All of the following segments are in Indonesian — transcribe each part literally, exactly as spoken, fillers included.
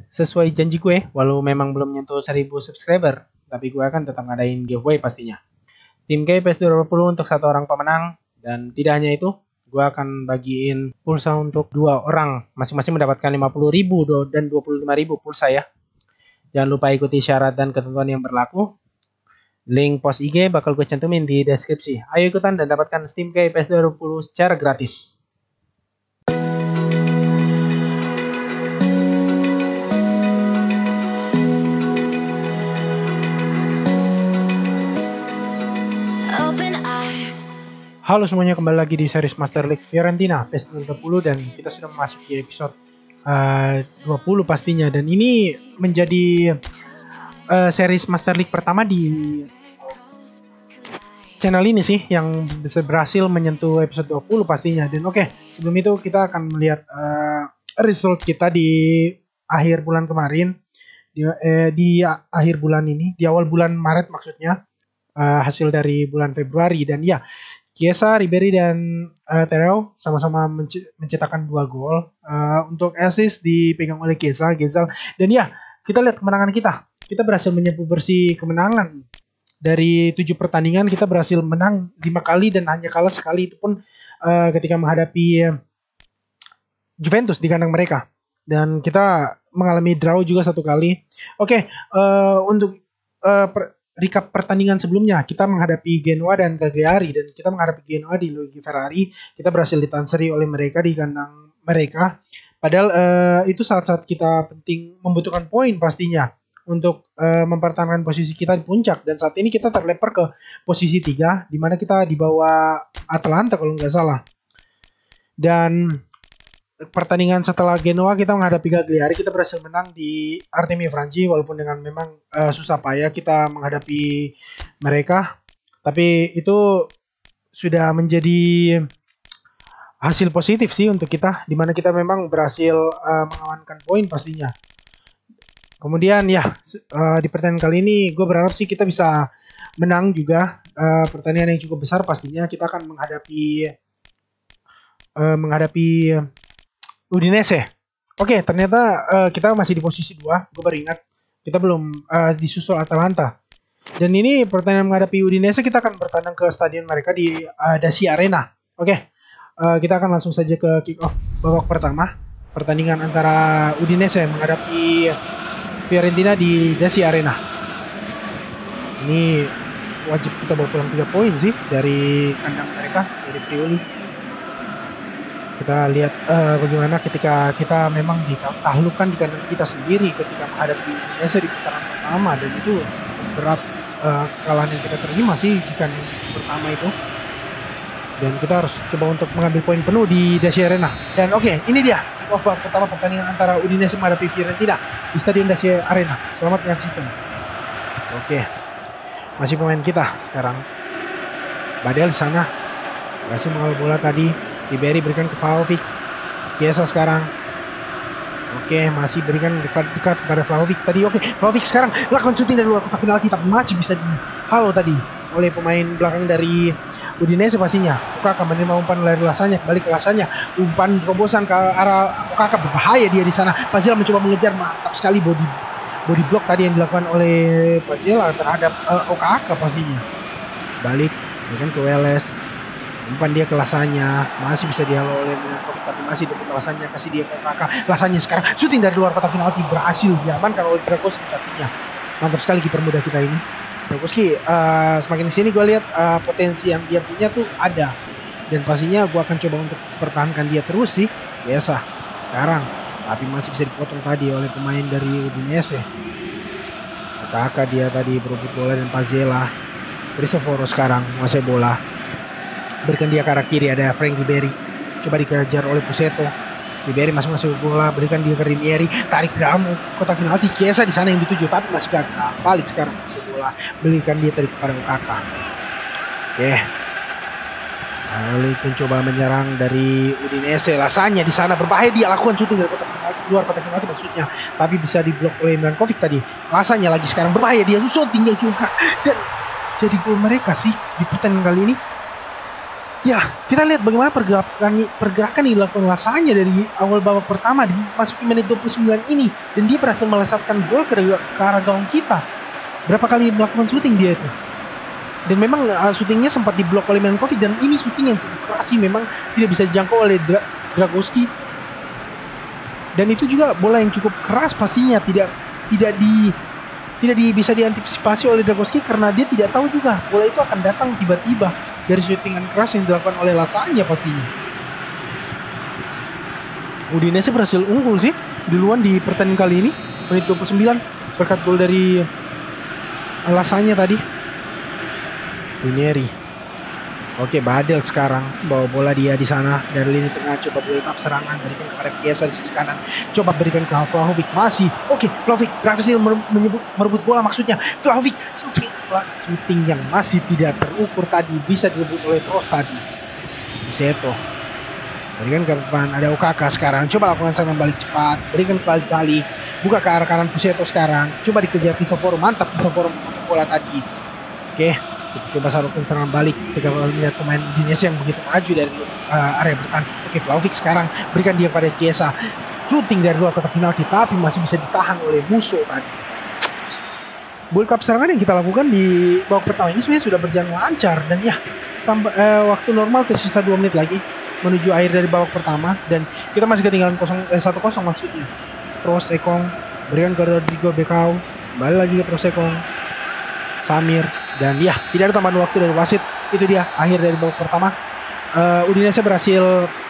sesuai janji gue, walau memang belum nyentuh seribu subscriber, tapi gue akan tetap ngadain giveaway pastinya. Steam Key P S dua puluh untuk satu orang pemenang, dan tidak hanya itu, gue akan bagiin pulsa untuk dua orang, masing-masing mendapatkan lima puluh ribu dan dua puluh lima ribu pulsa ya. Jangan lupa ikuti syarat dan ketentuan yang berlaku. Link post I G bakal gue cantumin di deskripsi. Ayo ikutan dan dapatkan Steam Key P S dua puluh secara gratis. Halo semuanya, kembali lagi di series Master League Fiorentina P S dua puluh dan kita sudah memasuki episode uh, dua puluh pastinya, dan ini menjadi uh, series Master League pertama di channel ini sih yang bisa berhasil menyentuh episode dua puluh pastinya. Dan oke, okay, sebelum itu kita akan melihat uh, result kita di akhir bulan kemarin, di, eh, di akhir bulan ini, di awal bulan Maret maksudnya, uh, hasil dari bulan Februari. Dan ya, Chiesa, Ribery, dan uh, Tereo sama-sama mencetakkan dua gol. Uh, untuk assist dipegang oleh Chiesa, Gezal. Dan ya, kita lihat kemenangan kita. Kita berhasil menyapu bersih kemenangan. Dari tujuh pertandingan kita berhasil menang lima kali dan hanya kalah sekali, itu pun uh, ketika menghadapi uh, Juventus di kandang mereka. Dan kita mengalami draw juga satu kali. Oke, okay, uh, untuk uh, per recap pertandingan sebelumnya, kita menghadapi Genoa dan Cagliari, dan kita menghadapi Genoa di Luigi Ferrari. Kita berhasil ditanseri oleh mereka di kandang mereka. Padahal uh, itu saat-saat kita penting membutuhkan poin pastinya untuk uh, mempertahankan posisi kita di puncak. Dan saat ini kita terlempar ke posisi tiga, di mana kita di bawah Atalanta kalau nggak salah. Dan pertandingan setelah Genoa kita menghadapi Cagliari, kita berhasil menang di Artemi Franchi, walaupun dengan memang uh, susah payah kita menghadapi mereka, tapi itu sudah menjadi hasil positif sih untuk kita, dimana kita memang berhasil uh, mengamankan poin pastinya. Kemudian ya, uh, di pertandingan kali ini gue berharap sih kita bisa menang juga, uh, pertandingan yang cukup besar pastinya. Kita akan menghadapi uh, menghadapi Udinese. Oke, ternyata uh, kita masih di posisi dua. Gue baru ingat, kita belum uh, disusul Atalanta. Dan ini pertandingan menghadapi Udinese, kita akan bertandang ke stadion mereka di uh, Dacia Arena. Oke, uh, kita akan langsung saja ke kick off babak pertama. Pertandingan antara Udinese menghadapi Fiorentina di Dacia Arena. Ini wajib kita bawa pulang tiga poin sih dari kandang mereka, dari Friuli. Kita lihat uh, bagaimana ketika kita memang ditaklukkan di kandang kita sendiri ketika menghadapi Udinese di putaran pertama, dan itu cukup berat uh, kekalahan yang kita terima sih di kandang pertama itu. Dan kita harus coba untuk mengambil poin penuh di Dacia Arena. Dan oke, okay, ini dia kick off pertama pertandingan antara Udinese menghadapi Fiorentina di Stadion Dacia Arena. Selamat menyaksikan. Oke, okay. Masih pemain kita sekarang. Badel di sana masih mengambil bola tadi. Ribery berikan ke Vlahovic. Chiesa sekarang. Oke, masih berikan dekat-dekat kepada Vlahovic tadi. Oke, Vlahovic sekarang lakukan shooting dari luar kotak penalti, tapi masih bisa dihalau tadi oleh pemain belakang dari Udinese pastinya. Okaka menerima umpan dari Lasagna, kembali ke Lasagna. Umpan terobosan ke arah Okaka, berbahaya dia di sana. Pazela mencoba mengejar, mantap sekali body body block tadi yang dilakukan oleh Pazela terhadap uh, Okaka pastinya. Balik, berikan ke Welles. Umpan dia ke Lasagna, masih bisa dihalau oleh Milankovic, tapi masih dapat Lasagna, kasih dia ke Okaka. Lasagna sekarang shooting dari luar kotak penalti, berhasil diamankan oleh Dragowski pastinya. Mantap sekali kiper muda kita ini. Dragowski uh, semakin kesini gue lihat uh, potensi yang dia punya tuh ada, dan pastinya gue akan coba untuk pertahankan dia terus sih. Biasa sekarang, tapi masih bisa dipotong tadi oleh pemain dari Udinese. Okaka dia tadi berebut bola dan Pazela. Cristoforo sekarang menguasai bola. Berikan dia ke arah kiri, ada Frank Ribery. Coba dikejar oleh Puseto. Ribery masuk masuk bola, berikan dia ke Rinieri. Tarik dalam kotak penalti. Chiesa di sana yang dituju, tapi masih gagal. Balik sekarang masuk bola, berikan dia tadi kepada Okaka. Oke. Lalu mencoba menyerang dari Udinese. Lasagna di sana berbahaya, dia lakukan shooting dari kotak penalti, luar kotak penalti maksudnya, tapi bisa diblok oleh Milankovic tadi. Lasagna lagi sekarang berbahaya, dia shooting yang cukup keras dan jadi gol mereka sih di pertandingan kali ini. Ya, kita lihat bagaimana pergerakan pergerakan yang dilakukan Lasanya dari awal babak pertama di masuki menit dua puluh sembilan ini, dan dia berhasil melesatkan gol ke, ke arah gawang kita. Berapa kali melakukan syuting dia itu? Dan memang uh, syutingnya sempat diblok oleh Milenkovic, dan ini syuting yang cukup keras sih, memang tidak bisa dijangkau oleh Dra Dragowski. Dan itu juga bola yang cukup keras pastinya, tidak tidak di tidak di, bisa diantisipasi oleh Dragowski karena dia tidak tahu juga bola itu akan datang tiba-tiba dari syutingan keras yang dilakukan oleh Lasanya pastinya. Udinese berhasil unggul sih duluan di pertandingan kali ini menit dua puluh sembilan berkat gol dari Lasanya tadi. Rinieri. Oke, Badel sekarang bawa bola dia di sana dari lini tengah, coba build up serangan, berikan kepada Chiesa di sisi kanan, coba berikan ke Vlahovic, masih oke, Vlahovic berhasil merebut, merebut bola, maksudnya Vlahovic shooting, shooting yang masih tidak terukur tadi, bisa direbut oleh Tross tadi. Buseto berikan ke depan, ada Okaka sekarang, coba lakukan serangan balik cepat, berikan balik-balik, buka ke arah kanan Buseto sekarang, coba dikejar Cristoforo, mantap Cristoforo memotong bola tadi. Oke, coba sarukan serangan balik ketika melihat pemain Udinese yang begitu maju dari uh, area bertahan. Oke, Vlahovic sekarang berikan dia pada Chiesa, shooting dari luar kotak penalti tapi masih bisa ditahan oleh Musso tadi. Build up serangan yang kita lakukan di babak pertama ini sebenarnya sudah berjalan lancar, dan ya tambah uh, waktu normal tersisa dua menit lagi menuju akhir dari babak pertama, dan kita masih ketinggalan satu kosong maksudnya. Tross Ekong berikan ke Rodrigo Becao, kembali lagi ke Tross Ekong, Samir, dan ya tidak ada tambahan waktu dari wasit. Itu dia akhir dari babak pertama. uh, Udinese berhasil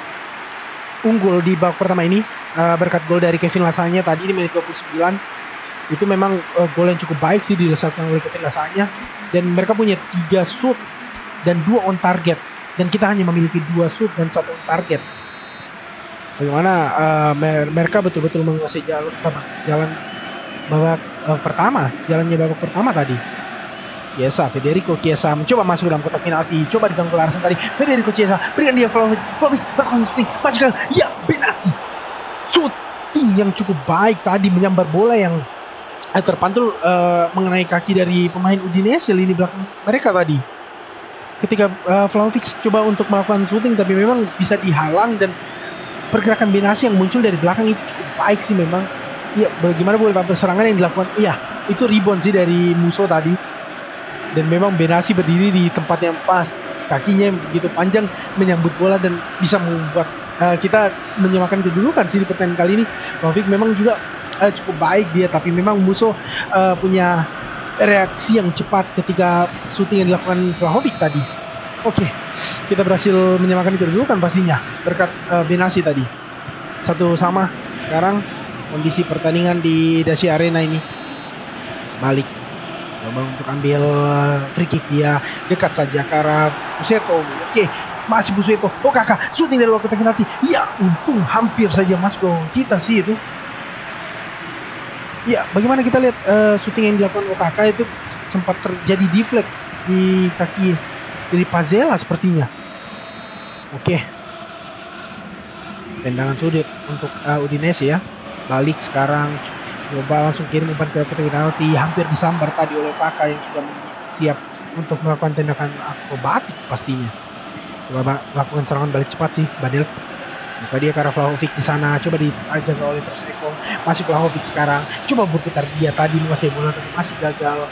unggul di babak pertama ini uh, berkat gol dari Kevin Lasanya tadi di menit dua puluh sembilan. Itu memang uh, gol yang cukup baik sih dilesatkan oleh Kevin Lasanya, dan mereka punya tiga shoot dan dua on target, dan kita hanya memiliki dua shoot dan satu on target. Bagaimana uh, mereka betul-betul menguasai jalan babak jalan babak uh, pertama jalannya babak pertama tadi. Chiesa, Federico Chiesa mencoba masuk dalam kotak penalti, coba diganggu Larsen tadi. Federico Chiesa berikan dia Vlahovic, Vlahovic melakukan shooting, masukkan, ya Benassi, shooting yang cukup baik tadi, menyambar bola yang eh, terpantul uh, mengenai kaki dari pemain Udinese lini belakang mereka tadi. Ketika uh, Vlahovic coba untuk melakukan shooting tapi memang bisa dihalang, dan pergerakan Benassi yang muncul dari belakang itu cukup baik sih memang. Iya, bagaimana bola tampil serangan yang dilakukan? Iya, itu rebound sih dari Musso tadi. Dan memang Benassi berdiri di tempat yang pas, kakinya begitu panjang menyambut bola dan bisa membuat uh, kita menyamakan kedudukan sih di pertandingan kali ini. Vlahovic memang juga uh, cukup baik dia, tapi memang Musso uh, punya reaksi yang cepat ketika shooting yang dilakukan Vlahovic tadi. Oke, kita berhasil menyamakan kedudukan pastinya berkat uh, Benassi tadi. Satu sama sekarang kondisi pertandingan di Dacia Arena ini. Balik coba untuk ambil uh, free kick, dia dekat saja ke arah Buseto. Oke, masih Buseto. Oh kakak, shooting dari luar kotak penalti. Ya, untung hampir saja masuk kita sih itu. Ya, bagaimana kita lihat uh, shooting yang dilakukan Okaka itu sempat terjadi deflect di kaki dari Pazzella sepertinya. Oke, tendangan sudut untuk uh, Udinese ya. Balik sekarang, coba langsung kirim umpan ke kotak penalti, hampir disambar tadi oleh Okaka yang sudah siap untuk melakukan tindakan akrobatik pastinya. Coba melakukan serangan balik cepat sih Badel. Buka dia ke arah Vlahovic di sana, coba diajak oleh Tross Ekong, masih Vlahovic sekarang, coba berputar dia tadi menguasai bola tapi masih gagal.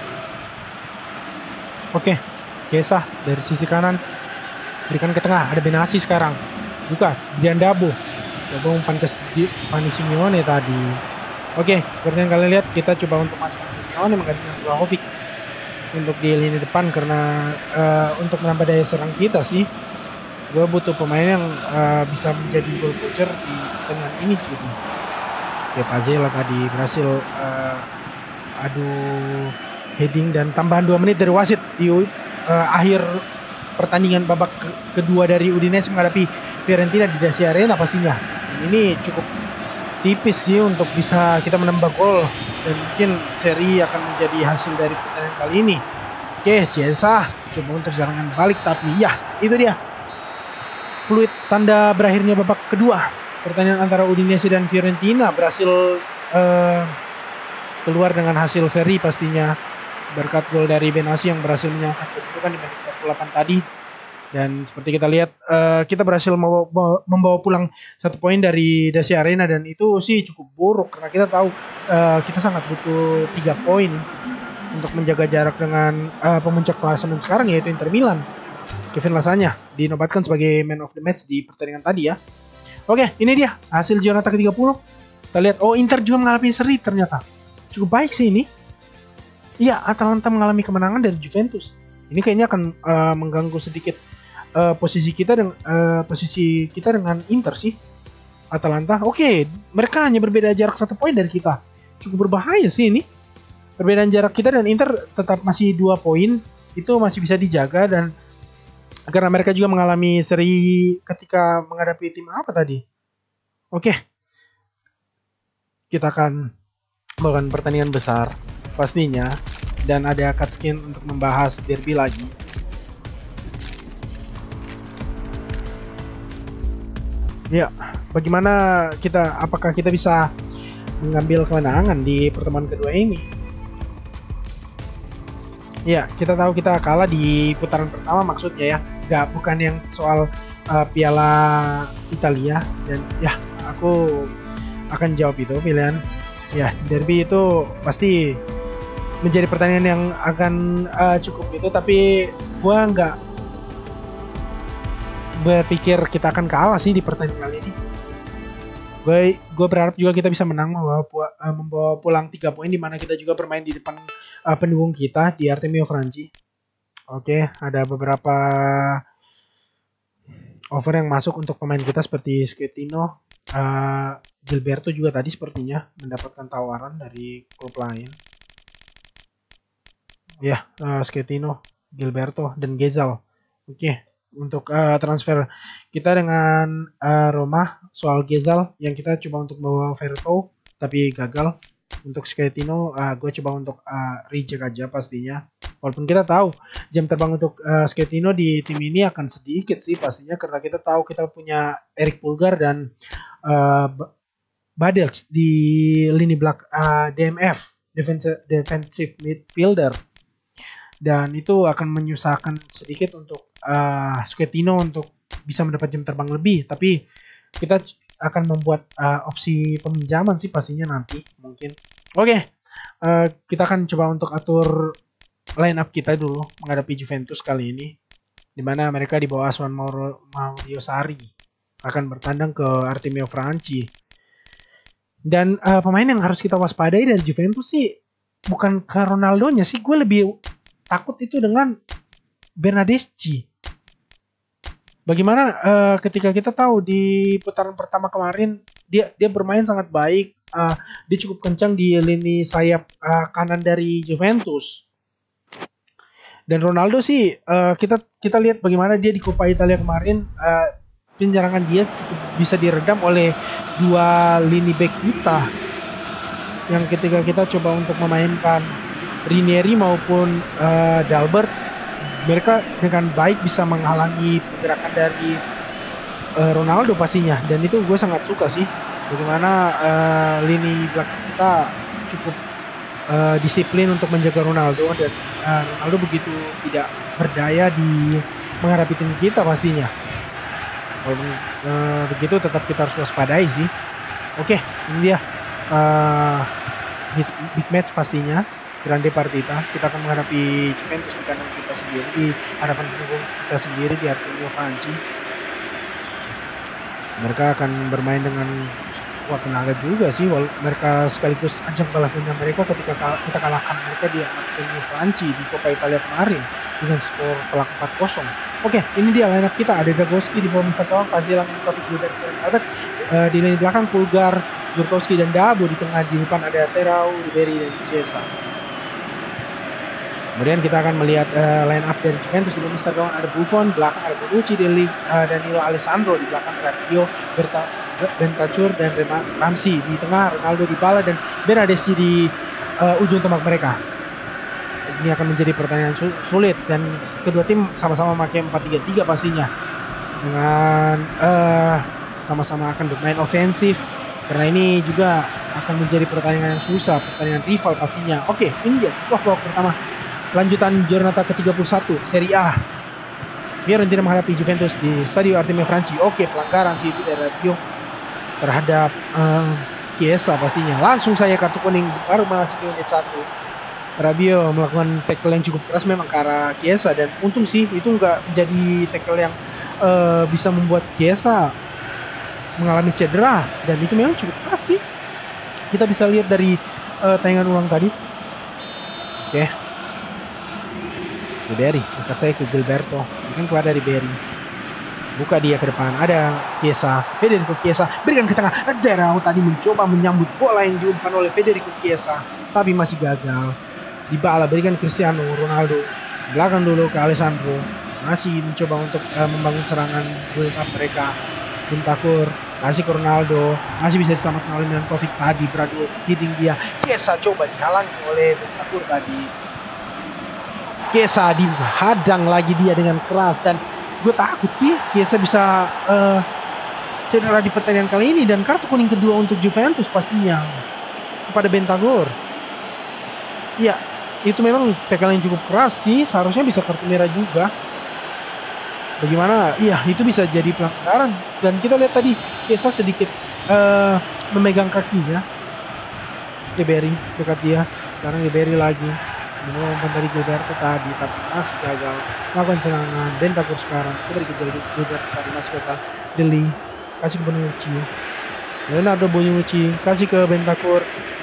Oke, Chiesa dari sisi kanan berikan ke tengah, ada Benassi sekarang, buka Diandabo, coba umpan ke Pani Simeone tadi. Oke, seperti yang kalian lihat, kita coba untuk masukkan Simeone menggantikan Vlahovic untuk di lini depan karena uh, untuk menambah daya serang kita sih. Gue butuh pemain yang uh, bisa menjadi goal poacher di pertandingan ini gitu. Ya Pazzella tadi berhasil uh, adu heading dan tambahan dua menit dari wasit di uh, akhir pertandingan babak ke kedua dari Udinese menghadapi Fiorentina di Dacia Arena pastinya. Dan ini cukup tipis sih untuk bisa kita menambah gol dan mungkin seri akan menjadi hasil dari pertandingan kali ini. Oke, Chiesa coba untuk serangan balik tapi ya itu dia. Fluid tanda berakhirnya babak kedua pertandingan antara Udinese dan Fiorentina berhasil uh, keluar dengan hasil seri pastinya berkat gol dari Benassi yang berhasil menyamakan kedudukan di menit empat puluh delapan tadi. Dan seperti kita lihat uh, kita berhasil membawa, membawa pulang satu poin dari Dacia Arena, dan itu sih cukup buruk karena kita tahu uh, kita sangat butuh tiga poin untuk menjaga jarak dengan uh, pemuncak klasemen sekarang, yaitu Inter Milan. Kevin Lasagna dinobatkan sebagai man of the match di pertandingan tadi ya. Oke, ini dia hasil Giornata ke tiga puluh. Kita lihat, oh Inter juga mengalami seri ternyata. Cukup baik sih ini. Iya, Atalanta mengalami kemenangan dari Juventus. Ini kayaknya akan uh, mengganggu sedikit uh, posisi kita dengan uh, posisi kita dengan Inter sih. Atalanta, oke, okay, mereka hanya berbeda jarak satu poin dari kita. Cukup berbahaya sih ini. Perbedaan jarak kita dan Inter tetap masih dua poin, itu masih bisa dijaga, dan karena mereka juga mengalami seri ketika menghadapi tim apa tadi. Oke, okay. Kita akan melakukan pertandingan besar pastinya, dan ada cutscene untuk membahas derby lagi. Ya, bagaimana kita, apakah kita bisa mengambil kemenangan di pertemuan kedua ini? Ya, kita tahu kita kalah di putaran pertama maksudnya ya, nggak, bukan yang soal uh, Piala Italia, dan ya aku akan jawab itu pilihan. Ya, derby itu pasti menjadi pertandingan yang akan uh, cukup itu, tapi gua nggak berpikir kita akan kalah sih di pertandingan kali ini. Gue gue berharap juga kita bisa menang, membawa, uh, membawa pulang tiga poin, di mana kita juga bermain di depan uh, pendukung kita di Artemio Franchi. Oke, ada beberapa offer yang masuk untuk pemain kita seperti Schettino, uh, Gilberto juga tadi sepertinya mendapatkan tawaran dari klub lain. Ya, uh, Schettino, Gilberto, dan Gezal. Oke, untuk uh, transfer kita dengan uh, Roma, soal Gezal yang kita coba untuk bawa Verto tapi gagal. Untuk Schettino, uh, gue coba untuk uh, reject aja pastinya. Walaupun kita tahu jam terbang untuk uh, Schettino di tim ini akan sedikit sih pastinya, karena kita tahu kita punya Eric Pulgar dan uh, Badels di lini belakang, uh, D M F, defensive, defensive midfielder. Dan itu akan menyusahkan sedikit untuk uh, Schettino untuk bisa mendapat jam terbang lebih. Tapi kita akan membuat uh, opsi peminjaman sih pastinya nanti mungkin. Oke, okay. uh, kita akan coba untuk atur line up kita dulu menghadapi Juventus kali ini, dimana mereka di bawah asuhan Maurizio Sarri akan bertandang ke Artemio Franchi. Dan uh, pemain yang harus kita waspadai dari Juventus sih bukan ke Ronaldonya sih, gue lebih takut itu dengan Bernardeschi. Bagaimana uh, ketika kita tahu di putaran pertama kemarin dia dia bermain sangat baik, uh, dia cukup kencang di lini sayap uh, kanan dari Juventus. Dan Ronaldo sih uh, kita kita lihat bagaimana dia di Coppa Italia kemarin, uh, penyerangan dia cukup bisa diredam oleh dua lini back kita, yang ketika kita coba untuk memainkan Rinieri maupun uh, Dalbert, mereka dengan baik bisa menghalangi pergerakan dari uh, Ronaldo pastinya. Dan itu gue sangat suka sih bagaimana uh, lini belakang kita cukup uh, disiplin untuk menjaga Ronaldo, dan uh, Ronaldo begitu tidak berdaya di menghadapi tim kita pastinya. Walaupun uh, begitu tetap kita harus waspadai sih. Oke, ini dia uh, big, big match pastinya, grande partita. Kita akan menghadapi Juventus di kandang kita sendiri, di hadapan pendukung kita sendiri di Artemio Franchi. Mereka akan bermain dengan kuat tenaga juga sih, walaupun mereka sekaligus ajang balas dendam mereka ketika kita kalahkan mereka di Artemio Franchi di Coppa Italia kemarin dengan skor telak empat kosong. Oke, ini dia line up kita. Ada Dragowski di bawah Mister Tawang, Kazilan, Taufik Gilbert, uh, di lini belakang Pulgar, Jurkowski, dan Dabo. Di tengah di depan ada Terau, Ribery, dan Chiesa. Kemudian kita akan melihat uh, line up dari Juventus. Di bawah Mister Tawang ada Buffon, belakang ada Bonucci, Deli, uh, Danilo Alessandro, di belakang ada Rio, Berta, Bentancur, dan Rema Ramsey. Di tengah Ronaldo, Dybala, dan Bernardeschi di uh, ujung tombak mereka. Ini akan menjadi pertandingan sulit, dan kedua tim sama-sama memakai empat tiga tiga pastinya, dengan uh, sama-sama akan bermain ofensif, karena ini juga akan menjadi pertandingan yang susah, pertandingan rival pastinya. Oke, ini dia babak pertama lanjutan Giornata ke tiga puluh satu Serie A. Fiorentina menghadapi Juventus di Stadio Artemio Franchi. Oke, pelanggaran sih itu dari Rabiot terhadap uh, Chiesa pastinya. Langsung saya kartu kuning baru masuk ke menit satu. Rabiot melakukan tackle yang cukup keras memang ke arah Chiesa, dan untung sih itu nggak menjadi tackle yang uh, bisa membuat Chiesa mengalami cedera, dan itu memang cukup keras sih. Kita bisa lihat dari uh, tayangan ulang tadi. Oke. Okay. Ribery, angkat saya ke Gilberto, berikan kepada Ribery, buka dia ke depan, ada Chiesa, Federico Chiesa, berikan ke tengah. Derau tadi mencoba menyambut bola yang diumpan oleh Federico Chiesa, tapi masih gagal. Dybala berikan Cristiano Ronaldo, belakang dulu ke Alessandro, masih mencoba untuk uh, membangun serangan build up mereka. Bentancur kasih ke Ronaldo, masih bisa diselamatkan oleh Milankovic tadi, beradu heading dia. Chiesa coba dihalangi oleh Bentancur tadi. Chiesa dihadang lagi dia dengan keras, dan gue takut sih Chiesa bisa uh, cedera di pertandingan kali ini, dan kartu kuning kedua untuk Juventus pastinya kepada Bentancur. Ya, itu memang tackle yang cukup keras sih, seharusnya bisa kartu merah juga. Bagaimana? Iya, itu bisa jadi pelanggaran, dan kita lihat tadi Chiesa sedikit uh, memegang kakinya. Ribery dekat dia, sekarang Ribery lagi. Mengumpan tadi Gilberto tadi, tapi masih gagal melakukan serangan. Bentancur sekarang coba dikejar Gilberto tadi, masih gagal. Deli kasih ke Bonucci, Leonardo Bonucci kasih ke Bentancur.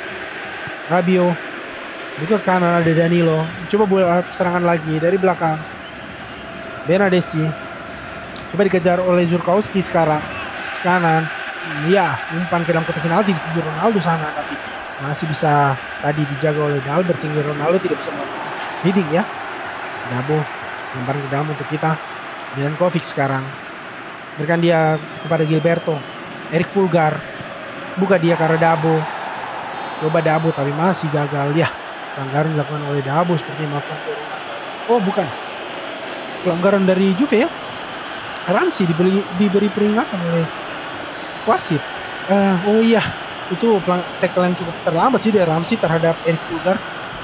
Rabiot buka ke kanan, ada Danilo, coba buat serangan lagi dari belakang. Bernardeschi coba dikejar oleh Zurkowski sekarang kanan, ya umpan ke dalam kotak penalti di Ronaldo sana, tapi masih bisa tadi dijaga oleh Dalbert sehingga Ronaldo tidak bisa melakukan heading ya. Dabo lempar ke dalam untuk kita. Milankovic sekarang berikan dia kepada Gilberto. Eric Pulgar buka dia ke arah Dabo. Coba Dabo tapi masih gagal ya. Pelanggaran dilakukan oleh Dabo seperti melakukan. Oh bukan, pelanggaran dari Juve ya. Ramsey diberi, diberi peringatan oleh wasit. Uh, oh iya, itu tackle yang cukup terlambat sih dari Ramsey terhadap Eric Pulgar.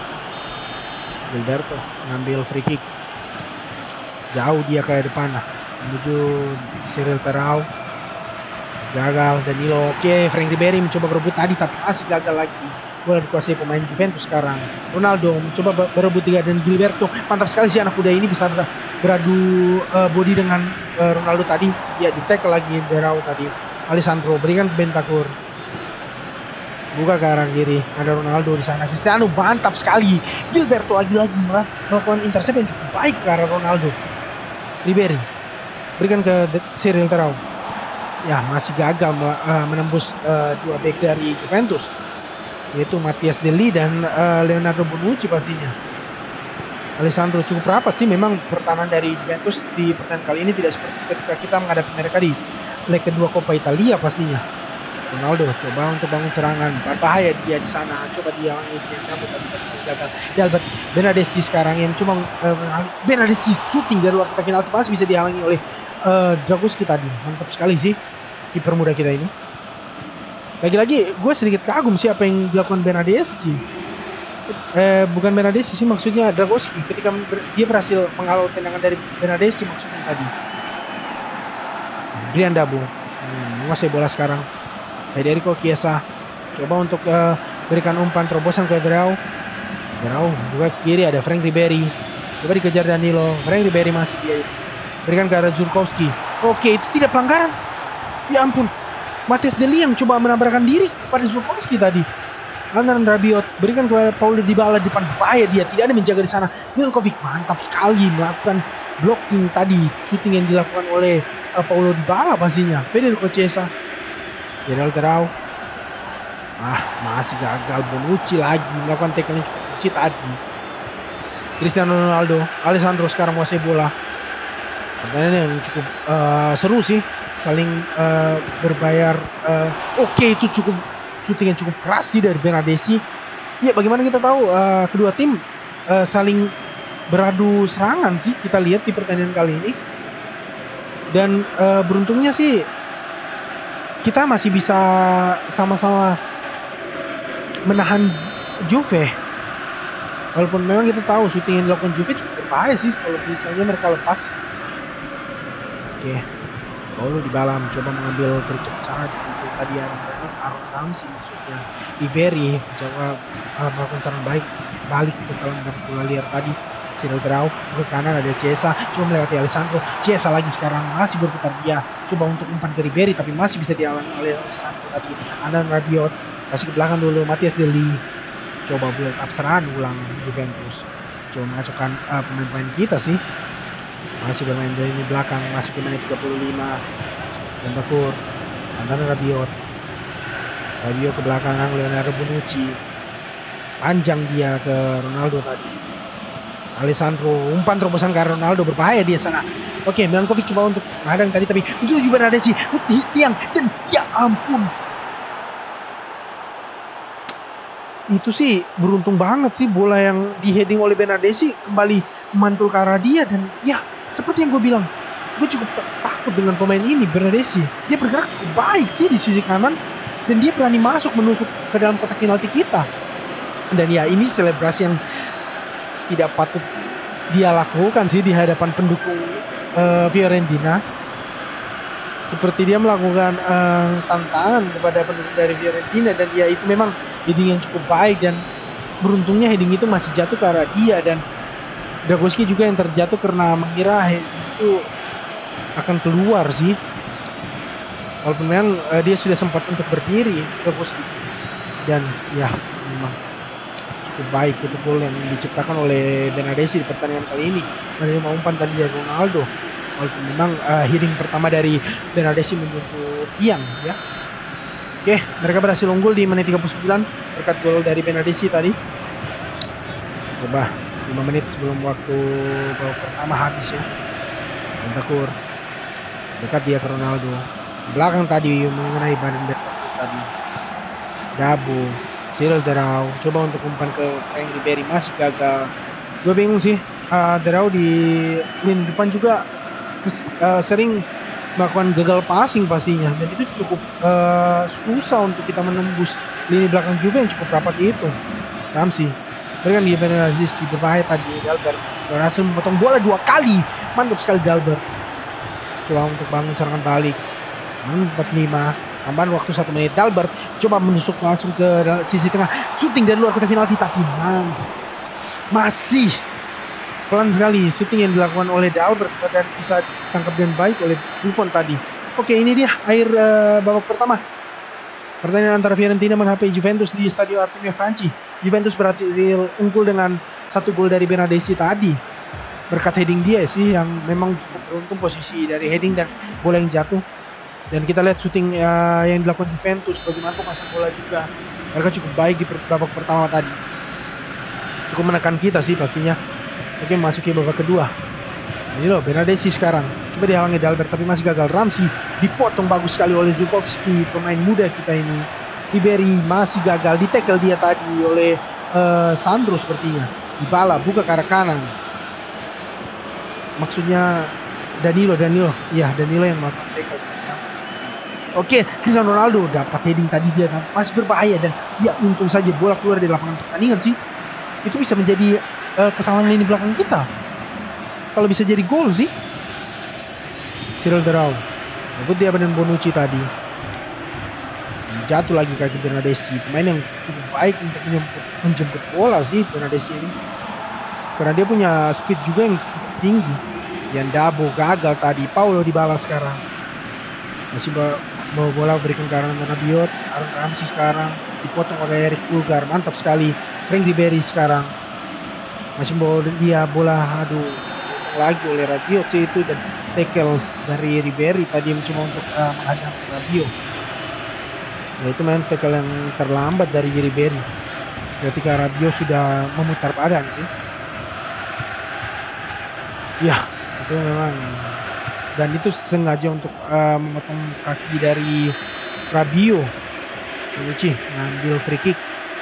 Gilberto ngambil free kick, jauh dia ke depan menuju Cyril Terau, gagal. Danilo, oke, okay. Frank Ribery mencoba berebut tadi tapi masih gagal lagi. Bola dikuasai pemain Juventus sekarang. Ronaldo mencoba berebut tiga dan Gilberto, mantap sekali sih anak muda ini bisa beradu uh, body dengan uh, Ronaldo tadi. Dia di tackle lagi Terau tadi. Alessandro berikan ke Bentancur, buka ke arah kiri, ada Ronaldo di sana. Cristiano mantap sekali. Gilberto lagi-lagi melakukan intercept yang cukup baik ke arah Ronaldo. Ribery berikan ke Cyril Terau, ya masih gagal uh, menembus uh, dua back dari Juventus, yaitu Mathias Deli dan uh, Leonardo Bonucci pastinya. Alessandro cukup rapat sih memang pertahanan dari Juventus di pertandingan kali ini, tidak seperti ketika kita menghadapi mereka di leg kedua Coppa Italia pastinya. Ronaldo coba untuk bangun serangan, berbahaya dia di sana, coba dia yang nyambut tapi masih gagal. Dalbert, Bernardeschi sekarang yang cuma uh, Bernardeschi shooting dari luar kotak penalti masih bisa dihalangi oleh uh, Dragowski tadi. Mantap sekali sih kiper muda kita ini. Lagi-lagi gue sedikit kagum sih apa yang dilakukan Bernardeschi. Eh, bukan Bernardeschi sih, maksudnya Dragowski ketika dia berhasil menghalau tendangan dari Bernardeschi maksudnya tadi. Brian Dabo hmm, menguasai bola sekarang. Federico Chiesa coba untuk uh, berikan umpan terobosan ke Derau. Derau juga kiri, ada Frank Ribery, coba dikejar Danilo. Frank Ribery masih dia berikan ke arah Zurkowski. Oke, itu tidak pelanggaran, ya ampun. Mathias Deli yang coba menabrakkan diri kepada Zurkowski tadi. Antaran Rabiot berikan kepada Paulo Dybala, di depan bahaya dia, tidak ada menjaga di sana. Milankovic mantap sekali melakukan blocking tadi, shooting yang dilakukan oleh uh, Paulo Dybala pastinya. Federico Chiesa, Cyril Terau, ah masih gagal. Bonucci lagi melakukan tackle yang cukup bersih tadi. Cristiano Ronaldo, Alessandro sekarang menguasai bola. Pertandingan yang cukup uh, seru sih, saling uh, berbayar. Uh, Oke, okay, itu cukup shooting yang cukup keras sih dari Bernardeschi. Ya, bagaimana kita tahu uh, kedua tim uh, saling beradu serangan sih kita lihat di pertandingan kali ini. Dan uh, beruntungnya sih kita masih bisa sama-sama menahan Juve. Walaupun memang kita tahu shooting yang dilakukan Juve cukup berbahaya sih kalau misalnya mereka lepas. Oke, Paulo Dybala mencoba mengambil free kick saat itu tadi Aaron Aaron Ramsey maksudnya Ribery mencoba uh, melakukan serangan baik balik setelah mendapat bola liar tadi. Cyril Drau ke kanan ada Chiesa, coba melewati Alessandro. Chiesa lagi sekarang masih berputar dia, coba untuk umpan ke Ribery tapi masih bisa dihalangi oleh Alessandro tadi. Andan Rabiot kasih ke belakang dulu, Matthias De Ligt coba build up serangan ulang Juventus. Coba mengacaukan uh, pemain-pemain kita sih. Masih bermain dari ini belakang, masuk ke menit tiga puluh lima. Bentancur, Andan Rabiot. Rabiot ke belakang, Leonardo Bonucci. Panjang dia ke Ronaldo tadi. Alessandro umpan terobosan ke Ronaldo, berbahaya dia sana. Oke, Milankovic coba untuk menghadang tadi tapi itu juga ada sih tiang dan ya ampun. Itu sih beruntung banget sih bola yang di heading oleh Bernardeschi kembali memantul ke arah dia dan ya seperti yang gue bilang, gue cukup takut dengan pemain ini Bernardeschi. Dia bergerak cukup baik sih di sisi kanan dan dia berani masuk menusuk ke dalam kotak penalti kita. Dan ya ini selebrasi yang tidak patut dia lakukan sih di hadapan pendukung uh, Fiorentina. Seperti dia melakukan uh, tantangan kepada pendukung dari Fiorentina dan ya itu memang heading yang cukup baik dan beruntungnya heading itu masih jatuh ke arah dia dan Dragowski juga yang terjatuh karena mengira heading itu akan keluar sih. Walaupun memang uh, dia sudah sempat untuk berdiri Dragowski dan ya memang baik itu gol yang diciptakan oleh Bernardeschi di pertandingan kali ini. Menerima umpan tadi dari Ronaldo. Walaupun memang uh, heading pertama dari Bernardeschi menyentuh tiang ya. Oke, mereka berhasil unggul di menit tiga puluh sembilan berkat gol dari Bernardeschi tadi. Coba lima menit sebelum waktu babak pertama habis ya. Bentancur dekat dia ke Ronaldo. Di belakang tadi mengenai badan Bentancur tadi. Dabu Cyril Drau coba untuk umpan ke Frank Ribery masih gagal. Gue bingung sih. Uh, Drau di lini depan juga kes, uh, sering melakukan gagal passing pastinya dan itu cukup uh, susah untuk kita menembus lini belakang Juve yang cukup rapat itu. Ramsey berikan dia Bernardeschi berbahaya tadi. Dalbert berhasil memotong bola dua kali. Mantap sekali Dalbert. Coba untuk bangun serangan balik. empat puluh lima. Tambahan waktu satu menit. Dalbert coba menusuk langsung ke sisi tengah, syuting dari luar kotak penalti tapi man, masih pelan sekali syuting yang dilakukan oleh Dalbert dan bisa ditangkap dengan baik oleh Buffon tadi. Oke, ini dia akhir uh, babak pertama pertandingan antara Fiorentina menghadapi Juventus di Stadio Artemio Franchi. Juventus berhasil unggul dengan satu gol dari Bernardeschi tadi berkat heading dia sih yang memang cukup beruntung posisi dari heading dan bola yang jatuh. Dan kita lihat syuting uh, yang dilakukan Juventus, bagaimana pemasan bola juga. Mereka cukup baik di babak pertama tadi. Cukup menekan kita sih pastinya. Oke, masuk ke babak kedua. Ini loh, Bernardeschi sekarang. Coba dihalangi Dalbert tapi masih gagal. Ramsey dipotong bagus sekali oleh Zukowski, pemain muda kita ini. Ribery masih gagal. Ditekel dia tadi oleh uh, Sandro sepertinya. Dybala buka ke arah kanan. Maksudnya Danilo, Danilo. Ya, Danilo yang melakukan tackle. Oke, Cristiano Ronaldo dapat heading tadi dia kan masih berbahaya dan ya untung saja bola keluar dari lapangan pertandingan sih. Itu bisa menjadi uh, kesalahan lini belakang kita. Kalau bisa jadi gol sih. Cyril Drau. Rebut dia dengan Bonucci tadi. Jatuh lagi kaki Bernardeschi, pemain yang cukup baik untuk menjemput, menjemput bola sih Bernardeschi ini. Karena dia punya speed juga yang cukup tinggi. Yang Dabo gagal tadi, Paulo Dybala sekarang. Masih bawa bola berikan ke arah Rabiot, Aaron Ramsey sekarang dipotong oleh Eric Pulgar, mantap sekali. Frank Ribery sekarang masih bawa dia bola, aduh lagi oleh Rabiot sih itu dan tackle dari Ribery tadi mencoba untuk uh, menghadang Rabiot. Nah itu main tackle yang terlambat dari Ribery ketika Rabiot sudah memutar badan sih. Ya itu memang. Dan itu sengaja untuk uh, memotong kaki dari Rabiot. Bonucci ngambil free kick.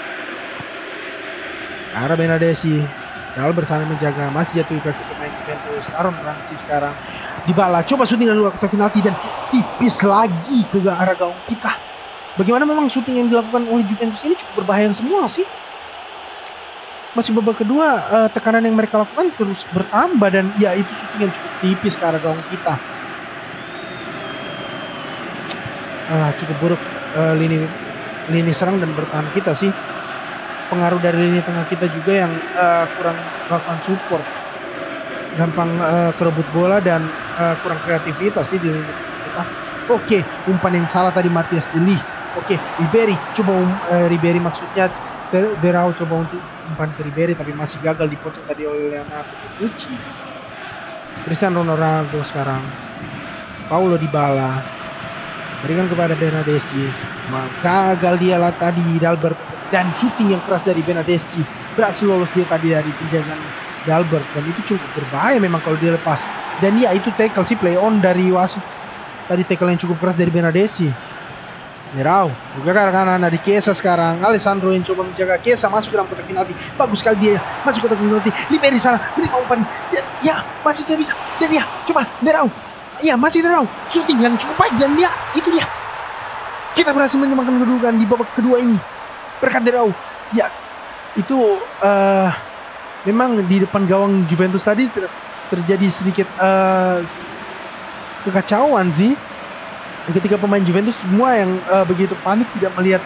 Arah Bernardeschi. Dalbert bersama menjaga, masih jatuh kaki pemain Juventus. Aaron Ramsey sekarang. Dybala coba syuting dari luar kotak penalti dan tipis lagi ke arah gawang kita. Bagaimana memang syuting yang dilakukan oleh Juventus ini cukup berbahaya semua sih. Masih babak kedua uh, tekanan yang mereka lakukan terus bertambah dan ya itu syuting yang cukup tipis ke arah gawang kita. uh, cukup buruk uh, lini lini serang dan bertahan kita sih. Pengaruh dari lini tengah kita juga yang uh, kurang melakukan support, gampang uh, kerebut bola dan uh, kurang kreativitas sih di lini kita. Oke, umpan yang salah tadi Matias de Ligt. Oke, Ribery coba um, uh, Ribery maksudnya Berau coba untuk umpan ke Ribery tapi masih gagal dipotong tadi oleh Leonardo Bonucci. Cristiano Ronaldo sekarang, Paulo Dybala berikan kepada Bernardeschi, gagal dia lah tadi Dalbert, dan shooting yang keras dari Bernardeschi berhasil lolos dia tadi dari penjagaan Dalbert, dan itu cukup berbahaya memang kalau dia lepas. Dan ya itu tackle sih, play on dari wasit tadi, tackle yang cukup keras dari Bernardeschi. Berau juga ke arah kanan, ada Chiesa sekarang, Alessandro yang coba menjaga Chiesa, masuk ke dalam kotak penalti, bagus sekali dia masuk ke kotak penalti, Ribery sana beri umpan, dan ya masih tidak bisa, dan ya coba Berau, ya masih Berau, shooting yang cukup baik, dan dia itu dia kita berhasil menyamakan kedudukan di babak kedua ini berkat Berau. Ya itu uh, memang di depan gawang Juventus tadi ter terjadi sedikit uh, kekacauan sih ketika pemain Juventus semua yang uh, begitu panik, tidak melihat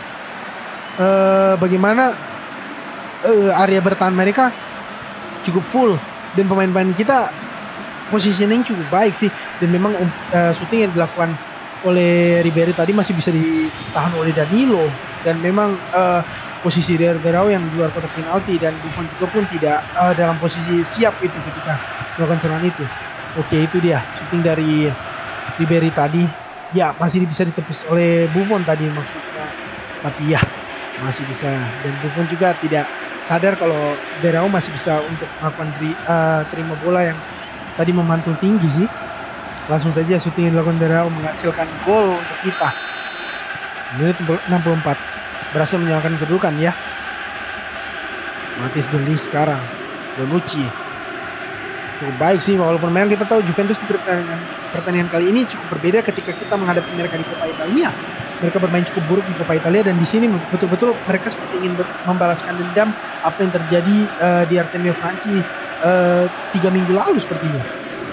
uh, bagaimana uh, area bertahan mereka cukup full, dan pemain-pemain kita positioning cukup baik sih, dan memang uh, shooting yang dilakukan oleh Ribery tadi masih bisa ditahan oleh Danilo, dan memang uh, posisi dari Berau yang di luar kotak penalti, dan Buffon juga pun tidak uh, dalam posisi siap itu ketika melakukan serangan itu. Oke, itu dia shooting dari Ribery tadi. Ya masih bisa ditepis oleh Buffon tadi maksudnya, tapi ya masih bisa, dan Buffon juga tidak sadar kalau Berau masih bisa untuk melakukan uh, terima bola yang tadi memantul tinggi sih. Langsung saja shooting yang dilakukan Berau menghasilkan gol untuk kita. Menit enam puluh empat berhasil menyamakan kedudukan ya. Matias de Ligt sekarang, Bonucci cukup baik sih, walaupun memang kita tahu Juventus di pertandingan, pertandingan kali ini cukup berbeda ketika kita menghadapi mereka di Coppa Italia. Mereka bermain cukup buruk di Coppa Italia, dan di sini betul-betul mereka seperti ingin membalaskan dendam apa yang terjadi uh, di Artemio Franchi uh, tiga minggu lalu sepertinya.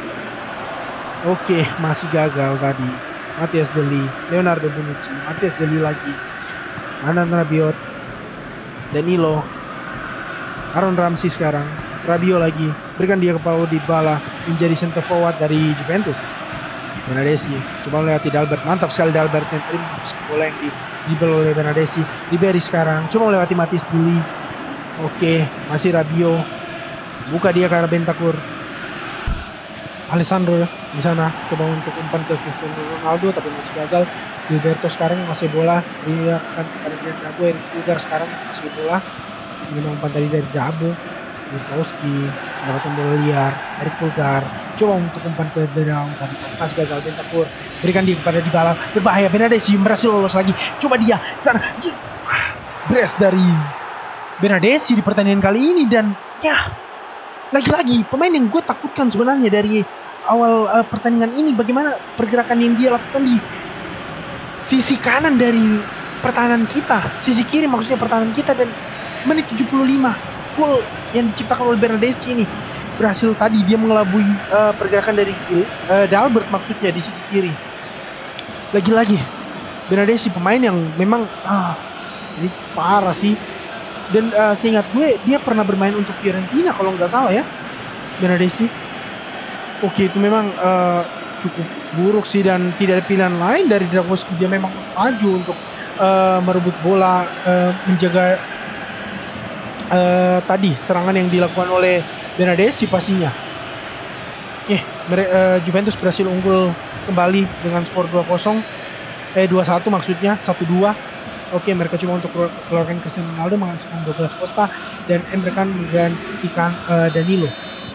Oke, masih gagal tadi. Matias de Ligt, Leonardo Bonucci, Matias de Ligt lagi, Adnan Rabiot, Danilo, Aaron Ramsey sekarang, Rabiot lagi, berikan dia ke Paulo Dybala menjadi center forward dari Juventus. Bernardeschi coba melewati Dalbert, mantap sekali Dalbert yang tadi menembus bola yang di dribble oleh Bernardeschi. Ribery sekarang coba melewati Matias de Ligt. Oke, masih Rabiot, buka dia ke arah Bentancur. Alessandro di sana coba untuk umpan ke Cristiano Ronaldo tapi masih gagal. Gilberto sekarang masih bola, dia akan kepada Brian Dabo, yang juga sekarang masih bola. Ini umpan tadi dari Dabo, Lewandowski mendapatkan bola liar dari Pulgar, coba untuk umpan ke Berau tadi pas gagal. Bentancur berikan dia kepada Dybala, berbahaya. Bernardeschi berhasil lolos lagi, coba dia sana brace dari Bernardeschi di pertandingan kali ini, dan ya lagi-lagi pemain yang gue takutkan sebenarnya dari awal uh, pertandingan ini, bagaimana pergerakan yang dia lakukan di sisi kanan dari pertahanan kita, sisi kiri maksudnya pertahanan kita, dan menit tujuh puluh lima gol yang diciptakan oleh Bernardeschi ini berhasil tadi dia mengelabui uh, pergerakan dari uh, Dalbert maksudnya di sisi kiri. Lagi-lagi Bernardeschi pemain yang memang ah ini parah sih, dan uh, seingat gue dia pernah bermain untuk Fiorentina kalau nggak salah ya, Bernardeschi. Oke, itu memang uh, cukup buruk sih, dan tidak ada pilihan lain dari Dragowski, dia memang maju untuk uh, merebut bola, uh, menjaga uh, tadi serangan yang dilakukan oleh Bernardeschi pastinya. Oke, uh, Juventus berhasil unggul kembali dengan skor dua kosong, eh dua satu maksudnya, satu dua. Oke, mereka cuma untuk keluarkan Cristiano Ronaldo menghasilkan Douglas Costa, dan Emre Can menggantikan uh, Danilo.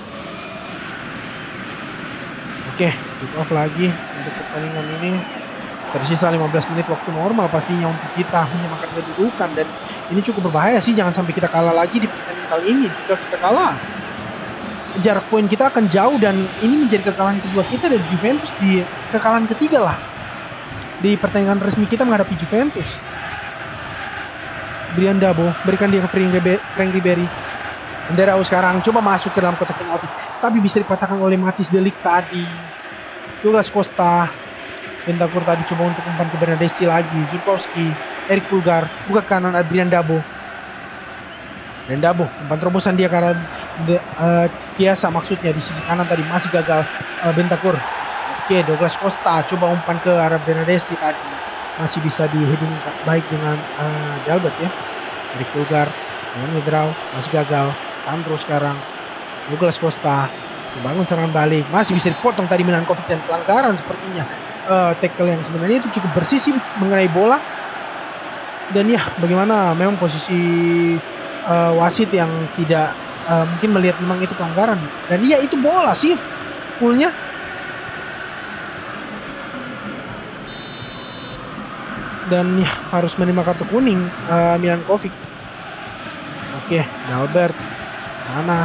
Oke, kick off lagi untuk pertandingan ini. Tersisa lima belas menit waktu normal pastinya untuk kita menyamakan kedudukan, dan ini cukup berbahaya sih, jangan sampai kita kalah lagi di pertandingan kali ini. Jika kita kalah, jarak poin kita akan jauh, dan ini menjadi kekalahan kedua kita dari Juventus, di kekalahan ketiga lah di pertandingan resmi kita menghadapi Juventus. Brian Dabo berikan dia ke Frank Ribery. Berau sekarang coba masuk ke dalam kotak penalti, tapi bisa dipatahkan oleh Matias de Ligt tadi. Douglas Costa Bentancur tadi coba untuk umpan ke Bernardeschi lagi. Zulkowski, Erik Pulgar, buka kanan Adrian Dabo. Dan Dabo, umpan terobosan dia karena uh, Chiesa maksudnya di sisi kanan tadi masih gagal uh, Bentancur. Oke, Douglas Costa coba umpan ke arah Bernardeschi tadi. Masih bisa di-heading baik dengan uh, Dalbert ya. Erik Pulgar, dengan ngedraw, masih gagal. Sandro sekarang. Douglas Costa, membangun serangan balik. Masih bisa dipotong tadi Milankovic dan pelanggaran sepertinya. Uh, tackle yang sebenarnya itu cukup bersih sih mengenai bola. Dan ya, bagaimana memang posisi uh, wasit yang tidak uh, mungkin melihat memang itu pelanggaran. Dan iya itu bola sih fullnya. Dan ya harus menerima kartu kuning uh, Milankovic. Oke, Dalbert sana.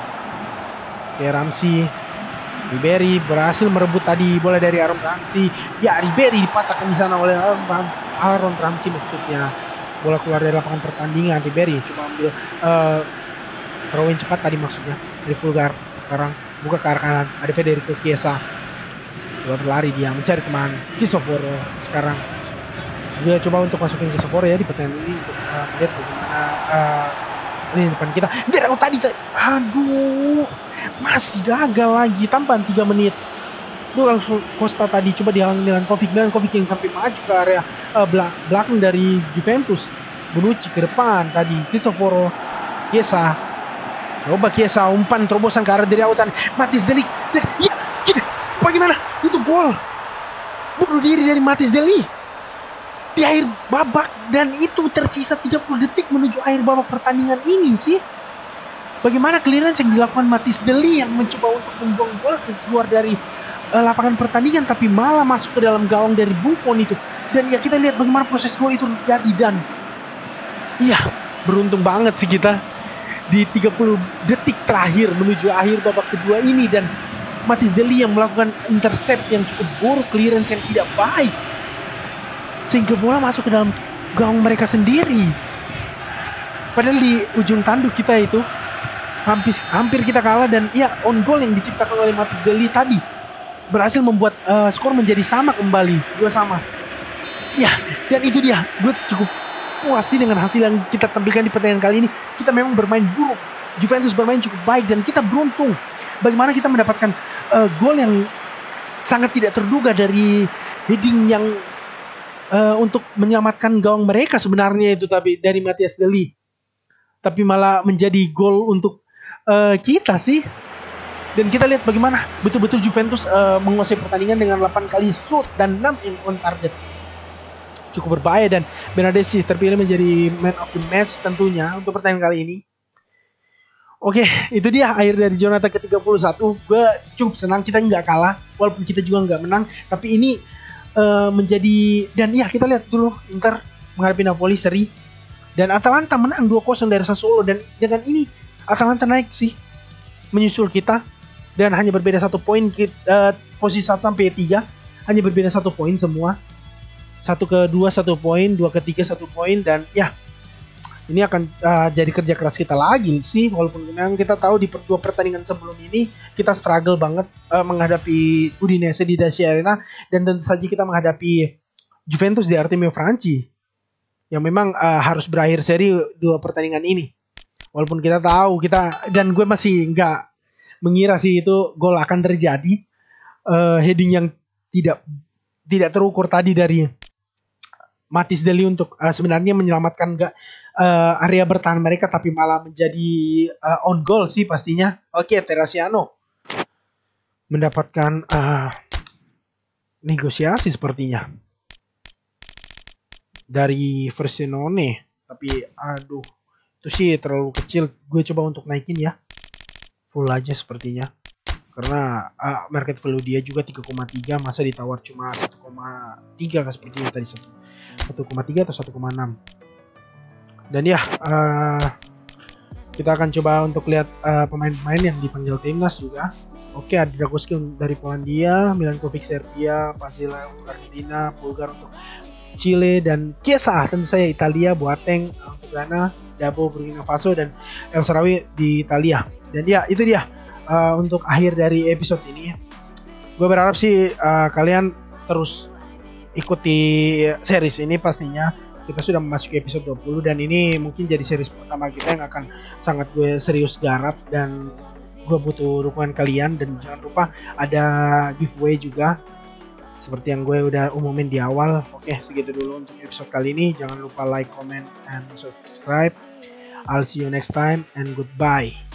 Oke, Ramsey. Ribery berhasil merebut tadi bola dari Aaron Ramsey. Ya, Ribery dipatahkan di sana oleh Aaron Ramsey, Aaron Ramsey maksudnya. Bola keluar dari lapangan pertandingan. Ribery coba ambil uh, throw-in cepat tadi maksudnya. Dari Pulgar sekarang buka ke arah kanan. Ada Federico Chiesa. Coba berlari dia mencari teman. Cristoforo sekarang. Dia coba untuk masukin Cristoforo ya di pertandingan ini untuk uh, melihat bagaimana uh, ini depan kita. Dia tadi aduh masih gagal lagi tambahan tiga menit. Douglas Costa tadi coba dihalangi Milankovic. Milankovic yang sampai maju ke area uh, belakang dari Juventus. Bonucci ke depan tadi. Cristoforo, Chiesa. Coba Chiesa umpan terobosan ke arah dari autan. Mathis De Ligt. Ya, gitu. Bagaimana? Itu gol. Bunuh diri dari Mathis De Ligt di akhir babak, dan itu tersisa tiga puluh detik menuju akhir babak pertandingan ini sih. Bagaimana clearance yang dilakukan Mathis De Ligt yang mencoba untuk membuang bola keluar dari uh, lapangan pertandingan tapi malah masuk ke dalam gawang dari Buffon itu. Dan ya kita lihat bagaimana proses gol itu terjadi. Dan iya beruntung banget sih kita di tiga puluh detik terakhir menuju akhir babak kedua ini. Dan Mathis De Ligt yang melakukan intercept yang cukup buruk, clearance yang tidak baik, sehingga bola masuk ke dalam gawang mereka sendiri. Padahal di ujung tanduk kita itu hampir hampir kita kalah. Dan ya on goal yang diciptakan oleh Mathis De Ligt tadi berhasil membuat uh, skor menjadi sama kembali, dua sama. Ya, dan itu dia, gue cukup puas sih dengan hasil yang kita tampilkan di pertandingan kali ini. Kita memang bermain buruk, Juventus bermain cukup baik, dan kita beruntung bagaimana kita mendapatkan uh, gol yang sangat tidak terduga dari heading yang uh, untuk menyelamatkan gawang mereka sebenarnya itu, tapi dari Mathis De Ligt. Tapi malah menjadi gol untuk uh, kita sih. Dan kita lihat bagaimana betul-betul Juventus uh, menguasai pertandingan dengan delapan kali shoot dan enam in on target. Cukup berbahaya, dan Bernardeschi terpilih menjadi man of the match tentunya untuk pertandingan kali ini. Oke, itu dia akhir dari Jonathan ke tiga puluh satu. Gue cukup senang kita nggak kalah, walaupun kita juga nggak menang. Tapi ini uh, menjadi, dan ya kita lihat dulu Inter menghadapi Napoli seri. Dan Atalanta menang dua kosong dari Sassuolo. Dan dengan ini Atalanta naik sih, menyusul kita. Dan hanya berbeda satu poin, uh, posisi satu sampai tiga hanya berbeda satu poin semua. Satu ke dua satu poin, dua ke tiga satu poin. Dan ya ini akan uh, jadi kerja keras kita lagi sih. Walaupun memang kita tahu di dua pertandingan sebelum ini kita struggle banget uh, menghadapi Udinese di Dacia Arena. Dan tentu saja kita menghadapi Juventus di Artemio Franchi, yang memang uh, harus berakhir seri dua pertandingan ini. Walaupun kita tahu kita, dan gue masih nggak mengira sih itu gol akan terjadi. Uh, heading yang tidak tidak terukur tadi dari Mathis De Ligt untuk uh, sebenarnya menyelamatkan gak, uh, area bertahan mereka, tapi malah menjadi uh, on goal sih pastinya. Oke, Terracciano mendapatkan uh, negosiasi sepertinya dari Frosinone, tapi aduh itu sih terlalu kecil. Gue coba untuk naikin ya, full aja sepertinya, karena uh, market value dia juga tiga koma tiga, masa ditawar cuma satu koma tiga kan sepertinya tadi, satu koma tiga atau satu koma enam. Dan ya uh, kita akan coba untuk lihat uh, pemain-pemain yang dipanggil timnas juga. Oke, ada Dragowski dari Polandia, Milankovic Serbia, Pasila untuk Argentina, Pulgar untuk Chile, dan Chiesa tentu saya Italia, Boateng untuk Ghana, Dabo Burkina Faso, dan El Shaarawy di Italia. Dan ya itu dia uh, untuk akhir dari episode ini. Gue berharap sih uh, kalian terus ikuti series ini pastinya. Kita sudah memasuki episode dua puluh dan ini mungkin jadi series pertama kita yang akan sangat gue serius garap, dan gue butuh dukungan kalian. Dan jangan lupa ada giveaway juga seperti yang gue udah umumin di awal. Oke, segitu dulu untuk episode kali ini. Jangan lupa like, comment, and subscribe. I'll see you next time and goodbye.